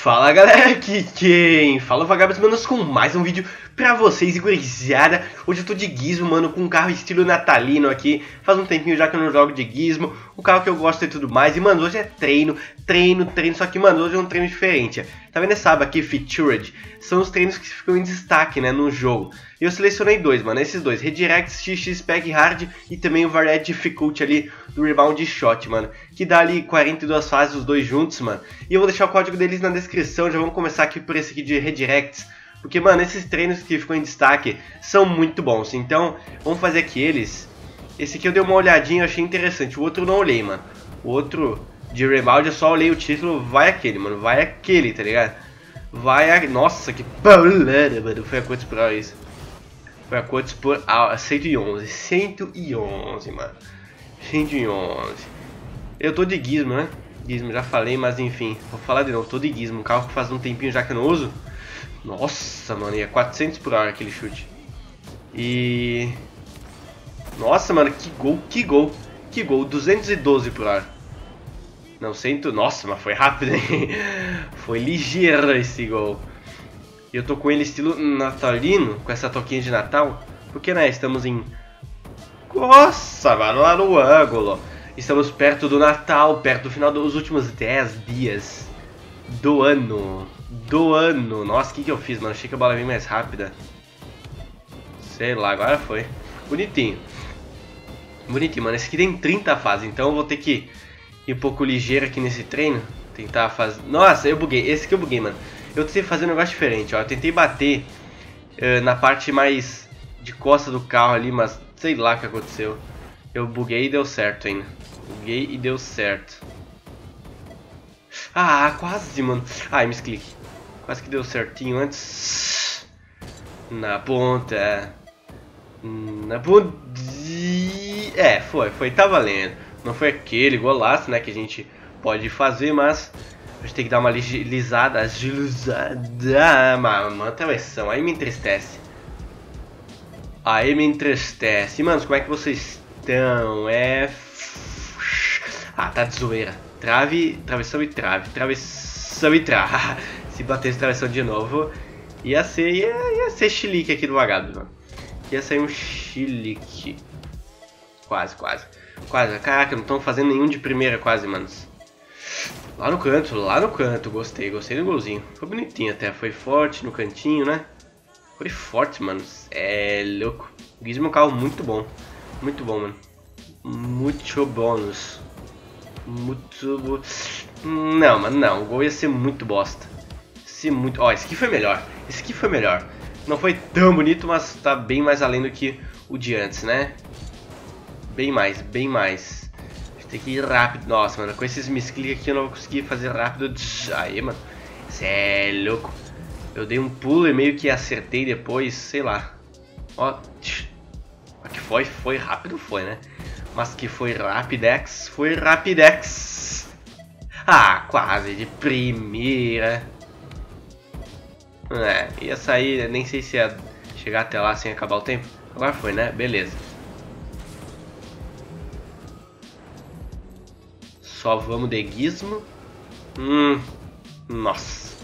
Fala galera, aqui quem fala Vagabbss, manos, com mais um vídeo pra vocês, e gurizada. Hoje eu tô de Gizmo, mano, com um carro estilo natalino aqui. Faz um tempinho já que eu não jogo de Gizmo, um carro que eu gosto e tudo mais. E mano, hoje é treino, só que mano, hoje é um treino diferente. Tá vendo essa aba aqui, Featured? São os treinos que ficam em destaque, né, no jogo. E eu selecionei dois, mano, esses dois, Redirects, XX Spec Hard e também o Varied Difficulty ali do Rebound Shot, mano, que dá ali 42 fases os dois juntos, mano. E eu vou deixar o código deles na descrição. Já vamos começar aqui por esse aqui de Redirects, porque, mano, esses treinos que ficam em destaque são muito bons. Então, vamos fazer aqui eles. Esse aqui eu dei uma olhadinha, eu achei interessante. O outro eu não olhei, mano. O outro de Rebound eu só olhei o título, vai aquele, mano. Vai aquele, tá ligado? Vai a... Nossa, que paulada, mano. Foi a quantos por hora isso? Foi a quantos por hora? 111. 111, mano. 111. Eu tô de Gizmo, né? Gizmo, já falei, mas enfim. Vou falar de novo, tô de Gizmo. Um carro que faz um tempinho já que eu não uso. Nossa, mano, ia 400 por hora aquele chute. E... Nossa, mano, que gol, que gol. Que gol, 212 por hora. Não, 100... Nossa, mas foi rápido, hein? Foi ligeiro esse gol. E eu tô com ele estilo natalino, com essa toquinha de Natal. Porque, né, estamos em... Nossa, mano, lá no ângulo. Estamos perto do Natal, perto do final dos últimos 10 dias do ano. Nossa, o que eu fiz, mano? Achei que a bola vinha mais rápida. Sei lá, agora foi. Bonitinho. Bonitinho, mano. Esse aqui tem 30 fases, então eu vou ter que ir um pouco ligeiro aqui nesse treino. Tentar fazer... Nossa, eu buguei. Esse aqui eu buguei, mano. Eu tentei fazer um negócio diferente, ó. Eu tentei bater na parte mais de costa do carro ali, mas sei lá o que aconteceu. Eu buguei e deu certo ainda. Buguei e deu certo. Ah, quase, mano. Ai, misclick. Quase que deu certinho antes. Na ponta. Na ponta. É, foi. Tá valendo. Não foi aquele golaço, né, que a gente pode fazer, mas a gente tem que dar uma agilizada. Uma travessão. Aí me entristece. E, manos, como é que vocês estão? Ah, tá de zoeira. Travessão e trave. Travessão e trave. Se batesse travessão de novo, ia ser chilique aqui do Vagabbss, mano. Ia sair um chilique. Quase. Caraca, não estão fazendo nenhum de primeira quase, manos. Lá no canto. Gostei do golzinho. Foi bonitinho até, foi forte no cantinho, né? Foi forte, mano. É louco. O Gizmo é um carro muito bom. Muito bom, mano. Muito bônus. Muito... Não, mano, não. O gol ia ser muito bosta. Ó, esse aqui foi melhor. Não foi tão bonito, mas tá bem mais além do que o de antes, né? Bem mais. A gente tem que ir rápido. Nossa, mano, com esses misclick aqui eu não vou conseguir fazer rápido. Aí, mano. Cê é louco. Eu dei um pulo e meio que acertei depois, sei lá. Ó, que foi rápido, foi, né? Mas que foi rapidex. Ah, quase de primeira. É, ia sair, nem sei se ia chegar até lá sem acabar o tempo. Agora foi, né? Beleza. Só vamos de Gizmo. Nossa.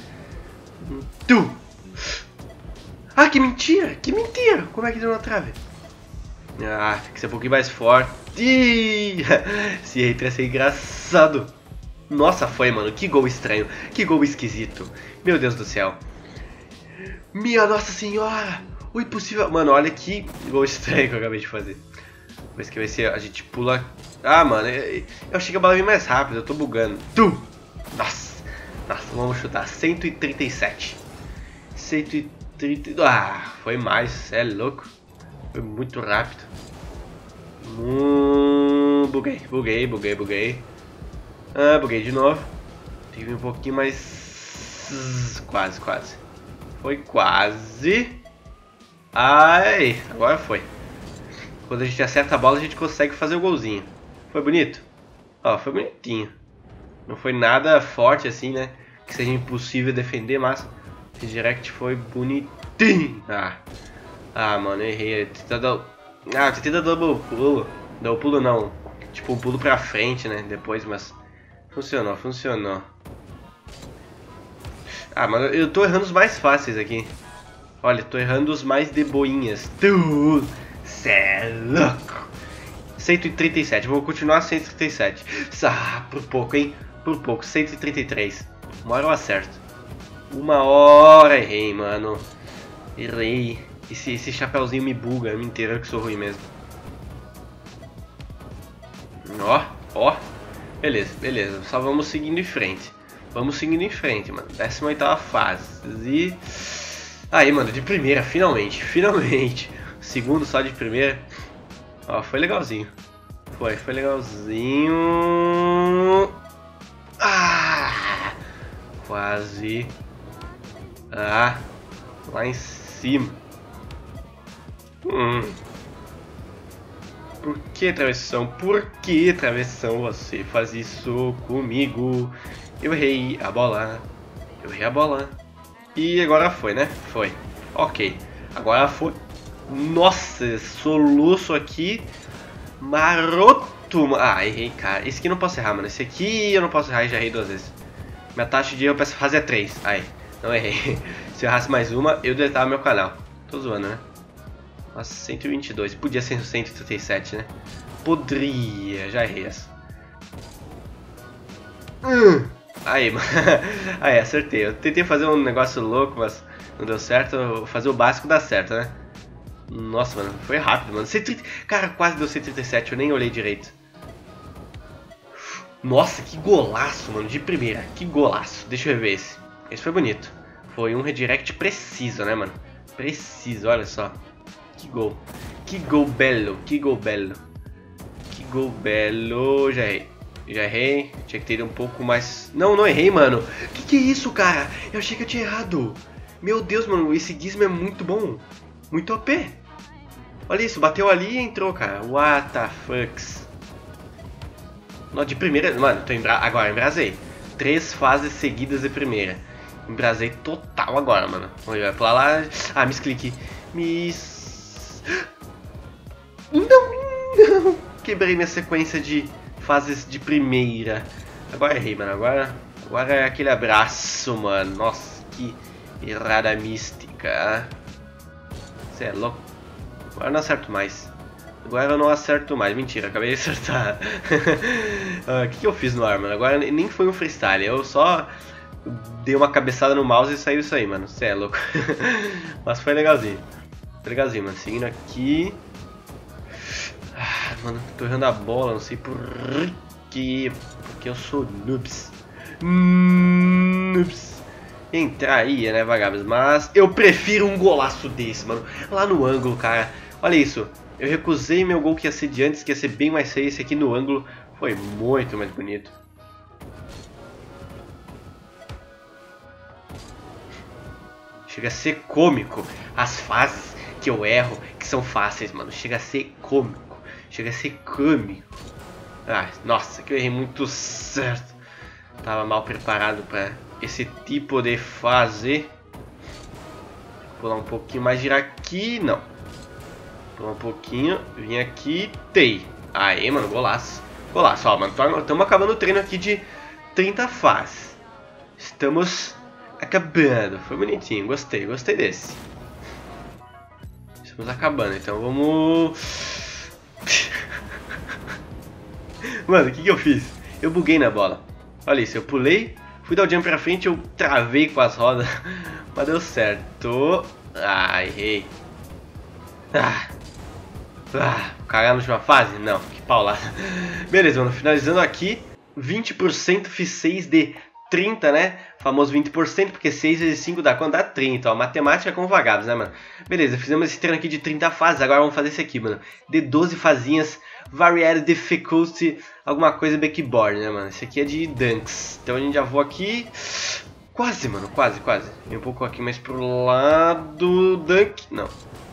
Ah, que mentira! Como é que deu na trave? Ah, tem que ser um pouquinho mais forte. Se errei, ia ser engraçado. Nossa, foi, mano. Que gol estranho. Que gol esquisito. Meu Deus do céu. Minha Nossa Senhora. O impossível. Mano, olha que gol estranho que eu acabei de fazer. Mas que vai ser... A gente pula... Ah, mano. Eu achei que a bola vinha mais rápido. Eu tô bugando. Nossa, vamos chutar. 137. 130... Ah, foi mais. É louco. Foi muito rápido. Buguei. Ah, buguei de novo. Tive um pouquinho mais... Quase. Foi quase. Ai, agora foi. Quando a gente acerta a bola, a gente consegue fazer o golzinho. Foi bonito? Ó, foi bonitinho. Não foi nada forte assim, né? Que seja impossível defender, mas esse direct foi bonitinho. Ah, mano, errei. Eu tentei dar double pulo. Double pulo não. Tipo, um pulo pra frente, né? Depois, mas... Funcionou. Ah, mano, eu tô errando os mais fáceis aqui. Olha, tô errando os mais de boinhas. Tu, cê é louco. 137, vou continuar 137. Ah, por pouco, hein? Por pouco, 133. Uma hora eu acerto. Uma hora errei, mano. Errei. Esse chapéuzinho me buga, me inteira que sou ruim mesmo. Ó, ó. Beleza, beleza. Só vamos seguindo em frente. Vamos seguindo em frente, mano. 18ª fase. Aí, mano, de primeira, finalmente. Finalmente. Segundo só de primeira. Ó, foi legalzinho. Foi legalzinho. Ah! Quase. Ah! Lá em cima. Por que, travessão? Por que, travessão, você faz isso comigo? Eu errei a bola. Eu errei a bola. E agora foi, né? Foi. Ok. Agora foi. Nossa, soluço aqui. Maroto. Ah, errei, cara. Esse aqui eu não posso errar, mano. Esse aqui eu não posso errar e já errei 2 vezes. Minha taxa de erro pra essa fase é 3. Aí, não errei. Se eu errasse mais uma, eu deletava meu canal. Tô zoando, né? Nossa, 122. Podia ser 137, né? Poderia. Já errei essa. Aí, mano. Aí, acertei. Eu tentei fazer um negócio louco, mas não deu certo. Fazer o básico dá certo, né? Nossa, mano. Foi rápido, mano. 130... Cara, quase deu 137. Eu nem olhei direito. Nossa, que golaço, mano. De primeira. Que golaço. Deixa eu rever esse. Esse foi bonito. Foi um redirect preciso, né, mano? Preciso, olha só. Que gol. Que gol belo. Que gol belo. Que gol belo. Já errei. Já errei. Tinha que ter ido um pouco mais... Não, não errei, mano. Que é isso, cara? Eu achei que eu tinha errado. Meu Deus, mano. Esse gizmo é muito bom. Muito OP. Olha isso. Bateu ali e entrou, cara. What the fucks. Não, de primeira... Mano, tô agora embrasei. 3 fases seguidas de primeira. Embrasei total agora, mano. Vai pular lá. Ah, misclick. Não. Quebrei minha sequência de fases de primeira. Agora errei, mano. Agora é aquele abraço, mano. Nossa, que errada mística. Você é louco. Agora eu não acerto mais. Agora eu não acerto mais. Mentira, acabei de acertar. O que eu fiz no ar, mano? Agora nem foi um freestyle. Eu só dei uma cabeçada no mouse e saiu isso aí, mano. Você é louco. Mas foi legalzinho. Foi legalzinho, mano. Seguindo aqui. Ah, mano, tô errando a bola. Não sei por quê. Porque eu sou noobs. Noobs. Entrar aí, né, vagabos? Mas eu prefiro um golaço desse, mano. Lá no ângulo, cara. Olha isso. Eu recusei meu gol que ia ser de antes, que ia ser bem mais feio. Esse aqui no ângulo foi muito mais bonito. Chega a ser cômico as fases que eu erro, que são fáceis, mano. Chega a ser cômico. Chega a ser cômico. Ah, nossa, que eu errei muito certo. Tava mal preparado para esse tipo de fase. Pular um pouquinho mais, girar aqui. Não. Pular um pouquinho. Vim aqui. Tei. Aê, mano, golaço. Golaço, ó, mano. Estamos acabando o treino aqui de 30 fases. Estamos acabando. Foi bonitinho. Gostei desse. Estamos acabando, então vamos... Mano, o que eu fiz? Eu buguei na bola. Olha isso, eu pulei, fui dar o jump pra frente, eu travei com as rodas. Mas deu certo. Ah, errei. Cagar na última fase? Não, que paulada. Beleza, mano, finalizando aqui. 20%, fiz 6 de 30, né? Famoso 20%, porque 6 vezes 5 dá quanto? Dá 30, ó. Matemática com vagabos, né, mano? Beleza, fizemos esse treino aqui de 30 fases. Agora vamos fazer esse aqui, mano. De 12 fazinhas. Varied Difficulty, alguma coisa backboard, né, mano? Esse aqui é de dunks. Então a gente já voa aqui. Quase, mano, quase. Vem um pouco aqui mais pro lado. Dunk. Não.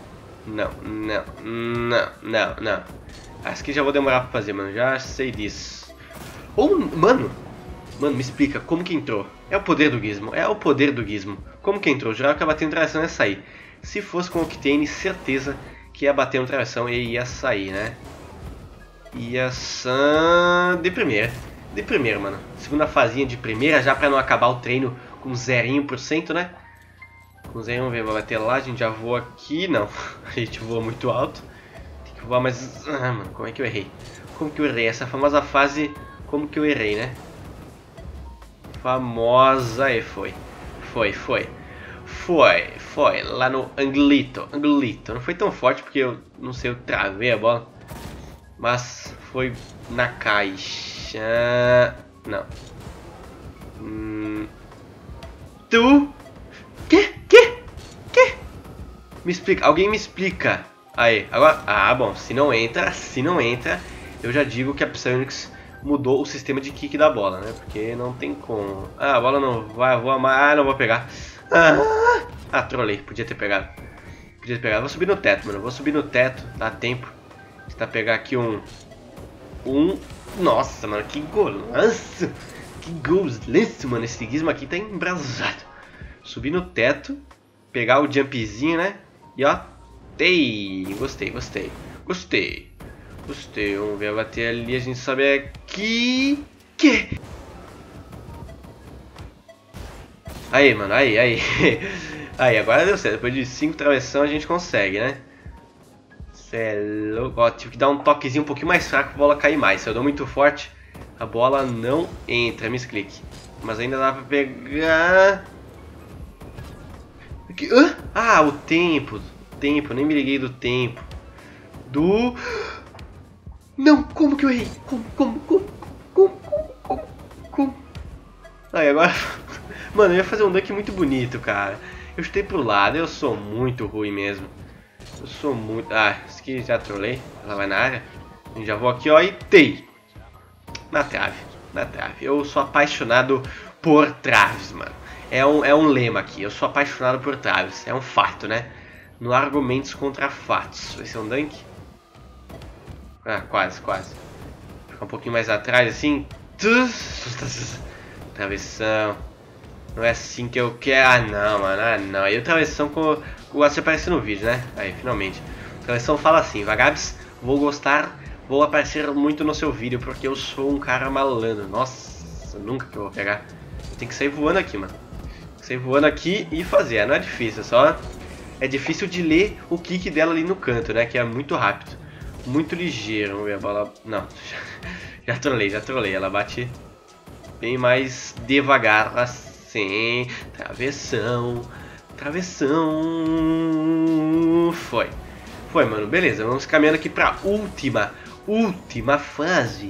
Acho que já vou demorar pra fazer, mano. Já sei disso. Mano, me explica como que entrou. É o poder do gizmo. Como que entrou? Jurava que ia bater no travessão e ia sair. Se fosse com o Octane, certeza que ia bater no travessão e ia sair, né? Ia de primeira, mano. Segunda fazinha de primeira, já pra não acabar o treino com 0%, né? Com 0, vai bater lá, a gente já voa aqui. Não, a gente voa muito alto. Tem que voar mais... Ah, mano, como é que eu errei? Como que eu errei? Essa famosa fase, como que eu errei, né? Famosa e foi. Foi. Lá no Anglito. Não foi tão forte porque eu, não sei, eu travei a bola. Mas foi na caixa. Não. Tu? Que? Me explica. Alguém me explica. Aí, agora... Ah, bom. Se não entra, eu já digo que a Psyonix mudou o sistema de kick da bola, né? Porque não tem como. Ah, a bola não vai voar mais. Ah, não vou pegar. Ah, trolei. Podia ter pegado. Vou subir no teto, mano. Vou subir no teto. Dá tempo. Tentar pegar aqui um... Nossa, mano. Que golaço. Que golaço, mano. Esse gizmo aqui tá embrasado. Subir no teto. Pegar o jumpzinho, né? E ó. Gostei. Vamos ver, bater ali, a gente sobe aqui. Que? Aí, mano, aí. Aí, agora deu certo. Depois de 5 travessão a gente consegue, né? Cê é louco. Ó, tive que dar um toquezinho um pouquinho mais fraco pra bola cair mais. Se eu dou muito forte, a bola não entra, misclick. Mas ainda dá pra pegar... Aqui. Ah, o tempo, nem me liguei do tempo. Não, como que eu errei? Como? Aí agora... Mano, eu ia fazer um dunk muito bonito, cara. Eu chutei pro lado, eu sou muito ruim mesmo. Ah, isso aqui já trolei. Ela vai na área. Já vou aqui, ó, e na trave. Eu sou apaixonado por traves, mano. É um lema aqui, eu sou apaixonado por traves. É um fato, né? No argumentos contra fatos. Vai ser um dunk? Ah, quase. Ficar um pouquinho mais atrás, assim. Travessão. Não é assim que eu quero. Ah, não, mano. Não. Aí o travessão com você aparece no vídeo, né? Aí, finalmente. O travessão fala assim: Vagabs, vou aparecer muito no seu vídeo porque eu sou um cara malandro. Nossa, nunca que eu vou pegar. Eu tenho que sair voando aqui, mano. Sair voando aqui e fazer. Não é difícil, só... É difícil de ler o kick dela ali no canto, né? Que é muito rápido. Muito ligeiro. Vamos ver a bola... Não. Já trolei. Ela bate bem mais devagar assim. Travessão. Foi, mano. Beleza. Vamos caminhando aqui pra última fase.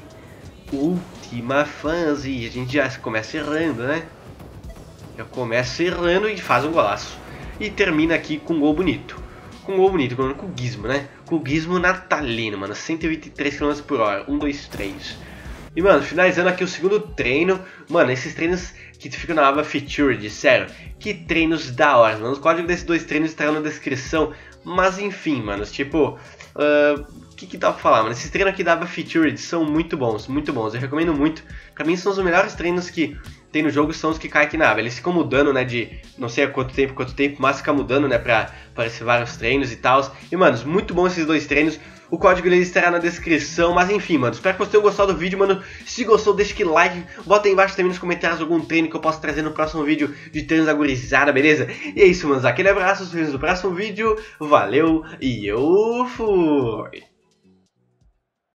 A gente já começa errando, né? Já começa errando e faz um golaço. E termina aqui com um gol bonito. Com o gizmo, né? Com o gizmo natalino, mano. 123 km por hora. 1, 2, 3. E, mano, finalizando aqui o segundo treino. Mano, esses treinos que ficam na aba Featured, sério. Que treinos da hora, mano. Os códigos desses dois treinos estarão na descrição. Mas, enfim, mano. Tipo... O que dá pra falar, mano? Esses treinos aqui da aba Featured são muito bons. Eu recomendo muito. Pra mim são os melhores treinos que tem no jogo, são os que caem aqui na aba. Eles ficam mudando, né, de não sei há quanto tempo, mas fica mudando, né, pra aparecer vários treinos e tal. E, mano, muito bom esses dois treinos. O código deles estará na descrição, mas enfim, mano, espero que vocês tenham gostado do vídeo, mano. Se gostou, deixa aquele like, bota aí embaixo também nos comentários algum treino que eu possa trazer no próximo vídeo de treinos da gurizada, beleza? E é isso, mano, aquele abraço, nos vemos no próximo vídeo, valeu e eu fui!